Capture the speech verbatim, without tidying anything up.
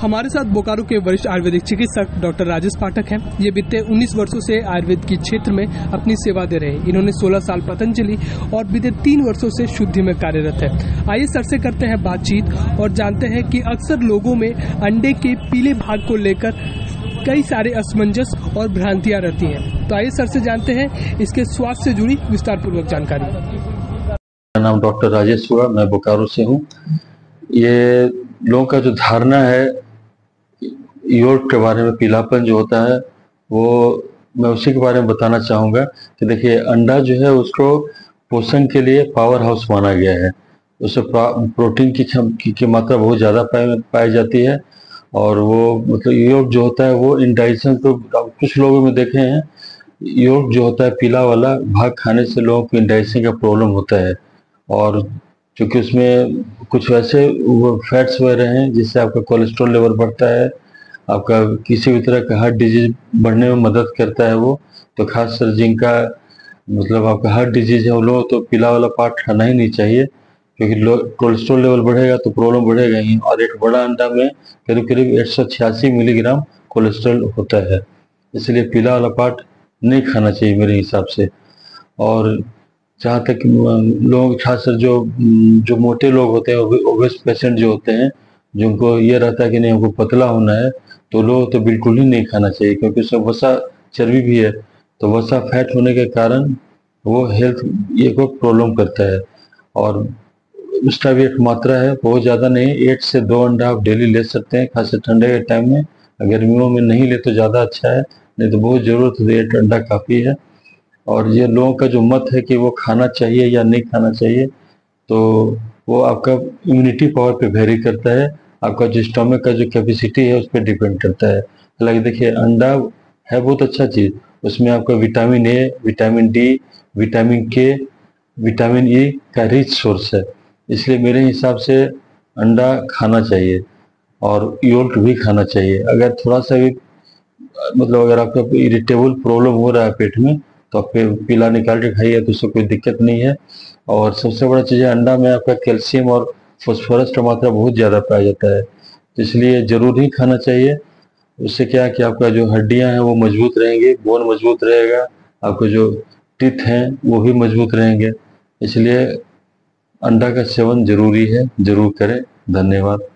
हमारे साथ बोकारो के वरिष्ठ आयुर्वेदिक चिकित्सक डॉक्टर राजेश पाठक हैं। ये बीते उन्नीस वर्षों से आयुर्वेद की क्षेत्र में अपनी सेवा दे रहे हैं। इन्होंने सोलह साल पतंजलि और बीते तीन वर्षों से शुद्धि में कार्यरत है। आइए सर से करते हैं बातचीत और जानते हैं कि अक्सर लोगों में अंडे के पीले भाग को लेकर कई सारे असमंजस और भ्रांतियां रहती हैं। तो आइए सर से जानते हैं इसके स्वास्थ्य से जुड़ी विस्तार पूर्वक जानकारी। मेरा नाम डॉक्टर राजेश हुआ, मैं बोकारो से हूँ। ये लोगों का जो धारणा है योर्क के बारे में, पीलापन जो होता है, वो मैं उसी के बारे में बताना चाहूँगा कि देखिए, अंडा जो है उसको पोषण के लिए पावर हाउस माना गया है। उसमें प्रोटीन की, की, की मात्रा बहुत ज़्यादा पाई पाई जाती है और वो मतलब योर्क जो होता है वो इंडाइजेशन को, कुछ लोगों में देखे हैं योर्क जो होता है पीला वाला भाग खाने से लोगों को इंडाइजेशन का प्रॉब्लम होता है। और क्योंकि उसमें कुछ वैसे वो फैट्स वगैरह हैं जिससे आपका कोलेस्ट्रॉल लेवल बढ़ता है, आपका किसी भी तरह का हार्ट डिजीज बढ़ने में मदद करता है वो। तो खासकर जिनका मतलब आपका हार्ट डिजीज है वो लोग तो पीला वाला पार्ट खाना ही नहीं चाहिए, क्योंकि कोलेस्ट्रॉल लेवल बढ़ेगा तो प्रॉब्लम बढ़ेगा ही। और एक बड़ा अंडा में करीब करीब एक सौ छियासी मिलीग्राम कोलेस्ट्रॉल होता है, इसलिए पीला वाला पार्ट नहीं खाना चाहिए मेरे हिसाब से। और जहाँ तक लोग खासकर जो जो मोटे लोग होते हैं, ओबेस पेशेंट जो होते हैं, जिनको ये रहता है कि नहीं हमको पतला होना है, तो लोग तो बिल्कुल ही नहीं खाना चाहिए, क्योंकि उसमें वसा चर्बी भी है। तो वसा फैट होने के कारण वो हेल्थ ये को प्रॉब्लम करता है। और उसका भी एक मात्रा है, बहुत ज़्यादा नहीं, एक से दो अंडा आप डेली ले सकते हैं, खासकर ठंडे के टाइम में। गर्मियों में नहीं ले तो ज़्यादा अच्छा है, नहीं तो बहुत ज़रूरत है एक अंडा काफ़ी है। और ये लोगों का जो मत है कि वो खाना चाहिए या नहीं खाना चाहिए, तो वो आपका इम्यूनिटी पावर पे वेरी करता है, आपका जो स्टमक का जो कैपेसिटी है उस पर डिपेंड करता है। हालांकि देखिए, अंडा है बहुत अच्छा चीज़, उसमें आपका vitamin A, vitamin D, vitamin K, vitamin E का रिच सोर्स है, इसलिए मेरे हिसाब से अंडा खाना चाहिए और योर्क भी खाना चाहिए। अगर थोड़ा सा भी मतलब अगर आपका इरिटेबल प्रॉब्लम हो रहा है पेट में, तो आप पीला निकाल के खाइए, तो उससे कोई दिक्कत नहीं है। और सबसे बड़ा चीज़ है, अंडा में आपका कैल्शियम और फास्फोरस का मात्रा बहुत ज़्यादा पाया जाता है, तो इसलिए ज़रूर ही खाना चाहिए। उससे क्या है कि आपका जो हड्डियां हैं वो मजबूत रहेंगी, बोन मजबूत रहेगा, आपके जो टीथ हैं वो भी मजबूत रहेंगे। इसलिए अंडा का सेवन जरूरी है, जरूर करें। धन्यवाद।